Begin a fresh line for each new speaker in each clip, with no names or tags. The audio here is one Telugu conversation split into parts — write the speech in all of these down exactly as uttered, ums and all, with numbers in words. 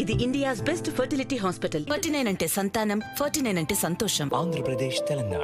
ఇది India's best fertility hospital. Forty nine అంటే సంతానం, ఫార్టీ నైన్ అంటే సంతోషం.
ఆంధ్రప్రదేశ్, తెలంగాణ.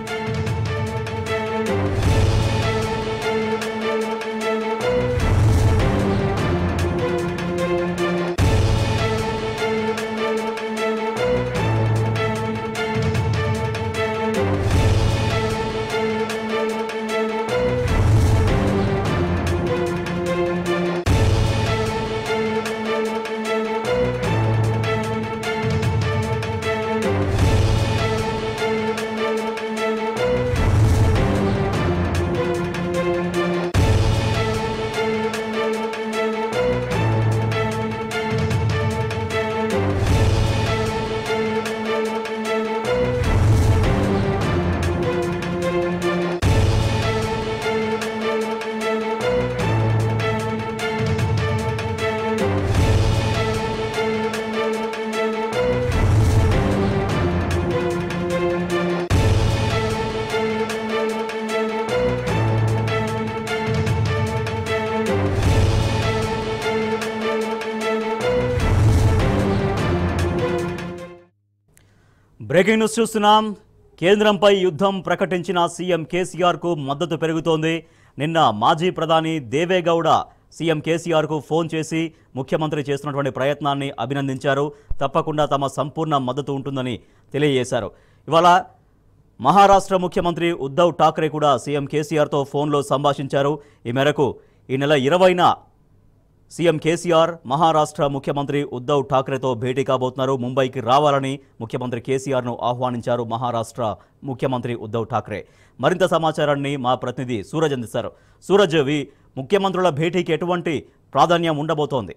బ్రేకింగ్ న్యూస్ చూస్తున్నాం. కేంద్రంపై యుద్ధం ప్రకటించిన సీఎం కేసీఆర్కు మద్దతు పెరుగుతోంది. నిన్న మాజీ ప్రధాని దేవేగౌడ సీఎం కేసీఆర్కు ఫోన్ చేసి ముఖ్యమంత్రి చేస్తున్నటువంటి ప్రయత్నాన్ని అభినందించారు. తప్పకుండా తమ సంపూర్ణ మద్దతు ఉంటుందని తెలియజేశారు. ఇవాళ మహారాష్ట్ర ముఖ్యమంత్రి ఉద్ధవ్ ఠాక్రే కూడా సీఎం కేసీఆర్తో ఫోన్లో సంభాషించారు. ఈ మేరకు ఈ నెల ఇరవైన సీఎం కేసీఆర్ మహారాష్ట్ర ముఖ్యమంత్రి ఉద్ధవ్ ఠాక్రేతో భేటీ కాబోతున్నారు. ముంబైకి రావాలని ముఖ్యమంత్రి కేసీఆర్ను ఆహ్వానించారు మహారాష్ట్ర ముఖ్యమంత్రి ఉద్ధవ్ ఠాక్రే. మరింత సమాచారాన్ని మా ప్రతినిధి సూరజ్ అందిస్తారు. సూరజ్, వి ముఖ్యమంత్రుల భేటీకి ఎటువంటి ప్రాధాన్యం ఉండబోతోంది?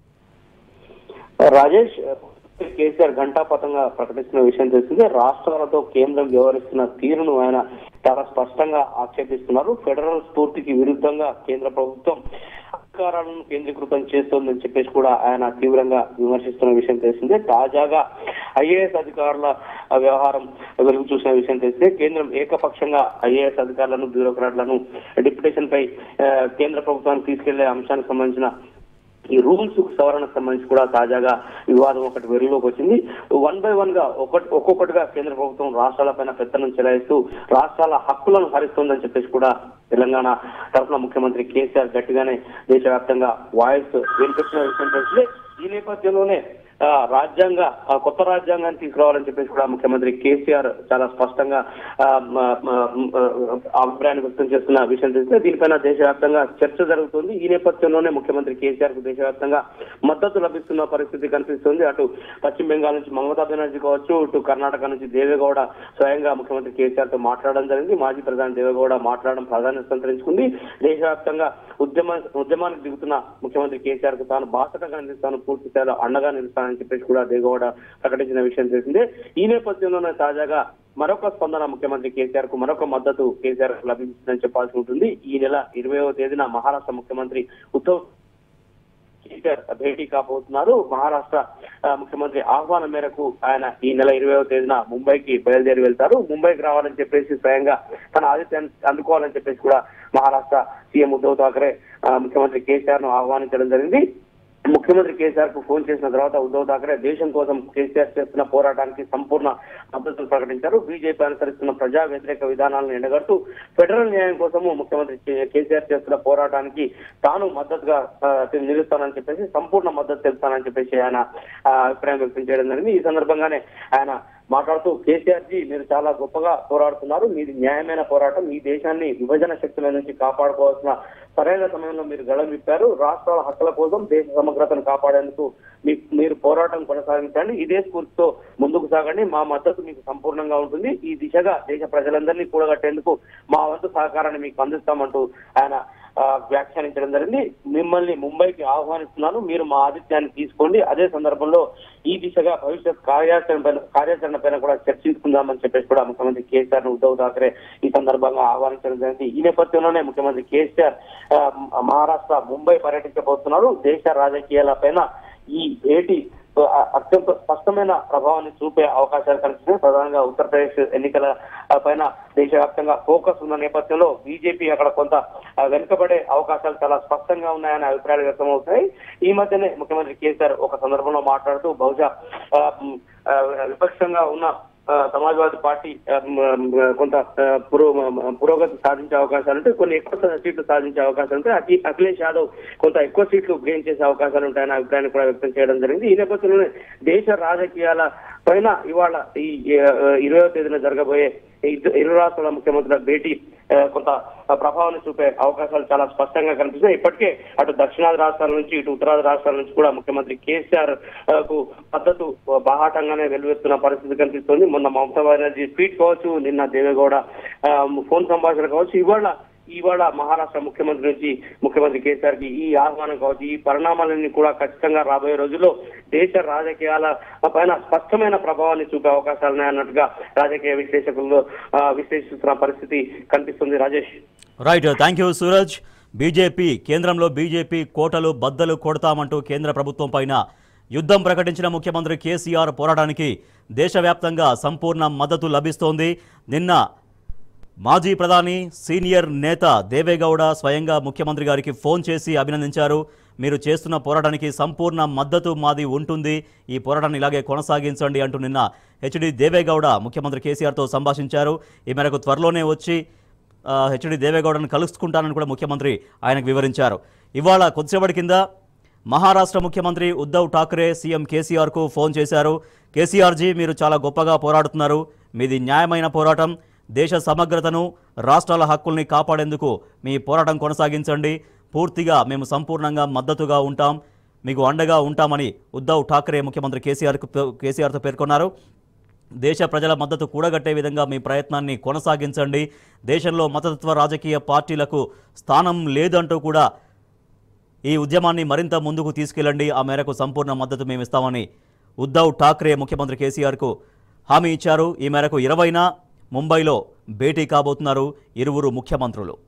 రాజేష్, కేసీఆర్ ఘంటాపథంగా ప్రకటిస్తున్న విషయం తెలిసిందే. రాష్ట్రాలతో కేంద్రం వ్యవహరిస్తున్న తీరును ఆయన చాలా స్పష్టంగా ఆక్షేపిస్తున్నారు. ఫెడరల్ స్ఫూర్తికి విరుద్ధంగా కేంద్ర ప్రభుత్వం అధికారాలను కేంద్రీకృతం చేస్తోందని చెప్పేసి కూడా ఆయన తీవ్రంగా విమర్శిస్తున్న విషయం తెలిసిందే. తాజాగా ఐఏఎస్ అధికారుల వ్యవహారం వెలుగు చూసిన విషయం తెలిస్తే కేంద్రం ఏకపక్షంగా ఐఏఎస్ అధికారులను, బ్యూరోక్రాట్లను డిప్యుటేషన్ పై కేంద్ర ప్రభుత్వానికి తీసుకెళ్లే అంశానికి సంబంధించిన ఈ రూల్స్ సవరణకు సంబంధించి కూడా తాజాగా వివాదం ఒకటి వెలుగులోకి వచ్చింది. వన్ బై వన్ గా ఒకటి ఒక్కొక్కటిగా కేంద్ర ప్రభుత్వం రాష్ట్రాలపైన పెత్తనం చెలాయిస్తూ రాష్ట్రాల హక్కులను హరిస్తోందని చెప్పేసి కూడా తెలంగాణ తరఫున ముఖ్యమంత్రి కేసీఆర్ గట్టిగానే దేశవ్యాప్తంగా వాయిస్ వినిపిస్తున్న విషయం తెలిసిందే. ఈ నేపథ్యంలోనే రాజ్యాంగ కొత్త రాజ్యాంగాన్ని తీసుకురావాలని చెప్పేసి కూడా ముఖ్యమంత్రి కేసీఆర్ చాలా స్పష్టంగా అభిప్రాయాన్ని వ్యక్తం చేస్తున్న విషయం తెలిస్తే దీనిపైన దేశవ్యాప్తంగా చర్చ జరుగుతుంది. ఈ నేపథ్యంలోనే ముఖ్యమంత్రి కేసీఆర్ కు దేశవ్యాప్తంగా మద్దతు లభిస్తున్న పరిస్థితి కనిపిస్తుంది. అటు పశ్చిమ బెంగాల్ నుంచి మమతా బెనర్జీ కావచ్చు, ఇటు కర్ణాటక నుంచి దేవేగౌడ స్వయంగా ముఖ్యమంత్రి కేసీఆర్ తో మాట్లాడడం జరిగింది. మాజీ ప్రధాని దేవేగౌడ మాట్లాడడం ప్రాధాన్యత సంతరించుకుంది. దేశవ్యాప్తంగా ఉద్యమ ఉద్యమానికి దిగుతున్న ముఖ్యమంత్రి కేసీఆర్ కు తాను బాసటగా నిలుస్తాను, పూర్తి స్థాయిలో అండగా నిలుస్తాను అని చెప్పేసి కూడా దేవేగౌడ ప్రకటించిన విషయం తెలిసిందే. ఈ నేపథ్యంలోనే తాజాగా మరొక స్పందన ముఖ్యమంత్రి కేసీఆర్ కు మరొక మద్దతు కేసీఆర్ కు లభించిందని చెప్పాల్సి ఉంటుంది. ఈ నెల ఇరవైవ తేదీన మహారాష్ట్ర ముఖ్యమంత్రి ఉద్ధవ్ కేసీఆర్ భేటీ కాబోతున్నారు. మహారాష్ట్ర ముఖ్యమంత్రి ఆహ్వానం మేరకు ఆయన ఈ నెల ఇరవైవ తేదీన ముంబైకి బయలుదేరి వెళ్తారు. ముంబైకి రావాలని చెప్పేసి స్వయంగా తన ఆతిథ్యాన్ని అందుకోవాలని చెప్పేసి కూడా మహారాష్ట్ర సీఎం ఉద్ధవ్ ఠాక్రే ముఖ్యమంత్రి కేసీఆర్ ను ఆహ్వానించడం జరిగింది. ముఖ్యమంత్రి కేసీఆర్ కు ఫోన్ చేసిన తర్వాత ఉద్ధవ్ ఠాక్రే దేశం కోసం కేసీఆర్ చేస్తున్న పోరాటానికి సంపూర్ణ మద్దతును ప్రకటించారు. బీజేపీ అనుసరిస్తున్న ప్రజా వ్యతిరేక విధానాలను ఎండగడుతూ ఫెడరల్ న్యాయం కోసము ముఖ్యమంత్రి కేసీఆర్ చేస్తున్న పోరాటానికి తాను మద్దతుగా నిలుస్తానని చెప్పేసి సంపూర్ణ మద్దతు తెలుస్తానని చెప్పేసి ఆయన అభిప్రాయం వ్యక్తం చేయడం జరిగింది. ఈ సందర్భంగానే ఆయన మాట్లాడుతూ కేసీఆర్ జీ మీరు చాలా గొప్పగా పోరాడుతున్నారు, మీది న్యాయమైన పోరాటం, ఈ దేశాన్ని విభజన శక్తుల నుంచి కాపాడుకోవాల్సిన సరైన సమయంలో మీరు గళం విప్పారు. రాష్ట్రాల హక్కుల కోసం, దేశ సమగ్రతను కాపాడేందుకు మీరు పోరాటం కొనసాగించండి, ఇదే స్ఫూర్తితో ముందుకు సాగండి, మా మద్దతు మీకు సంపూర్ణంగా ఉంటుంది, ఈ దిశగా దేశ ప్రజలందరినీ కూడగట్టేందుకు మా వంతు సహకారాన్ని మీకు అందిస్తామంటూ ఆయన వ్యాఖ్యానించడం జరిగింది. మిమ్మల్ని ముంబైకి ఆహ్వానిస్తున్నాను, మీరు మా ఆతిథ్యాన్ని తీసుకోండి, అదే సందర్భంలో ఈ దిశగా భవిష్యత్ కార్యాచరణ పైన కార్యాచరణ పైన కూడా చర్చించుకుందామని చెప్పేసి కూడా ముఖ్యమంత్రి కేసీఆర్ ను ఉద్ధవ్ ఠాక్రే ఈ సందర్భంగా ఆహ్వానించడం జరిగింది. ఈ నేపథ్యంలోనే ముఖ్యమంత్రి కేసీఆర్ మహారాష్ట్ర ముంబై పర్యటించబోతున్నారు. దేశ రాజకీయాల పైన ఈ భేటీ అత్యంత స్పష్టమైన ప్రభావాన్ని చూపే అవకాశాలు కనిపిస్తున్నాయి. ప్రధానంగా ఉత్తరప్రదేశ్ ఎన్నికల పైన దేశవ్యాప్తంగా ఫోకస్ ఉన్న నేపథ్యంలో బీజేపీ అక్కడ కొంత వెనుకబడే అవకాశాలు చాలా స్పష్టంగా ఉన్నాయనే అభిప్రాయాలు వ్యక్తమవుతాయి. ఈ మధ్యనే ముఖ్యమంత్రి కేసీఆర్ ఒక సందర్భంలో మాట్లాడుతూ బహుశా విపక్షంగా ఉన్న సమాజ్వాదీ పార్టీ కొంత పురో పురోగతి సాధించే అవకాశాలు ఉంటాయి, కొన్ని ఎక్కువ సీట్లు సాధించే అవకాశాలు ఉంటాయి, అఖిలేష్ యాదవ్ కొంత ఎక్కువ సీట్లు గెయిన్ చేసే అవకాశాలు ఉంటాయనే అభిప్రాయాన్ని కూడా వ్యక్తం చేయడం జరిగింది. ఈ నేపథ్యంలోనే దేశ రాజకీయాల పైన ఇవాళ ఈ ఇరవయో తేదీన జరగబోయే ఇరు రాష్ట్రాల ముఖ్యమంత్రుల భేటీ కొంత ప్రభావాన్ని చూపే అవకాశాలు చాలా స్పష్టంగా కనిపిస్తున్నాయి. ఇప్పటికే అటు దక్షిణాది రాష్ట్రాల నుంచి ఇటు ఉత్తరాది రాష్ట్రాల నుంచి కూడా ముఖ్యమంత్రి కేసీఆర్ కు మద్దతు బాహాటంగానే వెలువెత్తున్న పరిస్థితి కనిపిస్తుంది. మొన్న మమతా బెనర్జీ ట్వీట్ కావచ్చు, నిన్న దేవేగౌడ ఫోన్ సంభాషణ కావచ్చు, ఇవాళ ఇవాళ మహారాష్ట్ర ముఖ్యమంత్రి నుంచి ముఖ్యమంత్రి కేసీఆర్ కి ఈ ఆహ్వానం కావచ్చు, ఈ పరిణామాలన్నీ కూడా ఖచ్చితంగా రాబోయే రోజుల్లో దేశ రాజకీయాల పైన స్పష్టమైన ప్రభావాన్ని చూపే అవకాశాలున్నాయి అన్నట్టుగా రాజకీయ విశ్లేషకులు విశ్లేషిస్తున్న పరిస్థితి కనిపిస్తుంది. Rajesh.
Right, thank you Suraj. BJP కేంద్రంలో బీజేపీ కోటలు బద్దలు కొడతామంటూ కేంద్ర ప్రభుత్వం పైన యుద్ధం ప్రకటించిన ముఖ్యమంత్రి కేసీఆర్ పోరాటానికి దేశవ్యాప్తంగా సంపూర్ణ మద్దతు లభిస్తోంది. నిన్న మాజీ ప్రధాని సీనియర్ నేత దేవేగౌడ స్వయంగా ముఖ్యమంత్రి గారికి ఫోన్ చేసి అభినందించారు. మీరు చేస్తున్న పోరాటానికి సంపూర్ణ మద్దతు మాది ఉంటుంది, ఈ పోరాటాన్ని ఇలాగే కొనసాగించండి అంటూ నిన్న హెచ్డి దేవేగౌడ ముఖ్యమంత్రి కేసీఆర్తో సంభాషించారు. ఈ మేరకు త్వరలోనే వచ్చి హెచ్డి దేవేగౌడను కలుసుకుంటానని కూడా ముఖ్యమంత్రి ఆయనకు వివరించారు. ఇవాళ కొద్దిసేపటి కింద మహారాష్ట్ర ముఖ్యమంత్రి ఉద్ధవ్ ఠాక్రే సీఎం కేసీఆర్కు ఫోన్ చేశారు. కేసీఆర్జీ, మీరు చాలా గొప్పగా పోరాడుతున్నారు, మీది న్యాయమైన పోరాటం, దేశ సమగ్రతను రాష్ట్రాల హక్కుల్ని కాపాడేందుకు మీ పోరాటం కొనసాగించండి, పూర్తిగా మేము సంపూర్ణంగా మద్దతుగా ఉంటాం, మీకు అండగా ఉంటామని ఉద్ధవ్ ఠాక్రే ముఖ్యమంత్రి కేసీఆర్కు కేసీఆర్తో పేర్కొన్నారు. దేశ ప్రజల మద్దతు కూడగట్టే విధంగా మీ ప్రయత్నాన్ని కొనసాగించండి, దేశంలో మతతత్వ రాజకీయ పార్టీలకు స్థానం లేదంటూ కూడా ఈ ఉద్యమాన్ని మరింత ముందుకు తీసుకెళ్లండి, ఆ మేరకు సంపూర్ణ మద్దతు మేము ఇస్తామని ఉద్ధవ్ ఠాక్రే ముఖ్యమంత్రి కేసీఆర్కు హామీ ఇచ్చారు. ఈ మేరకు ఇరవైన ముంబైలో భేటీ కాబోతున్నారు ఇరువురు ముఖ్యమంత్రులు.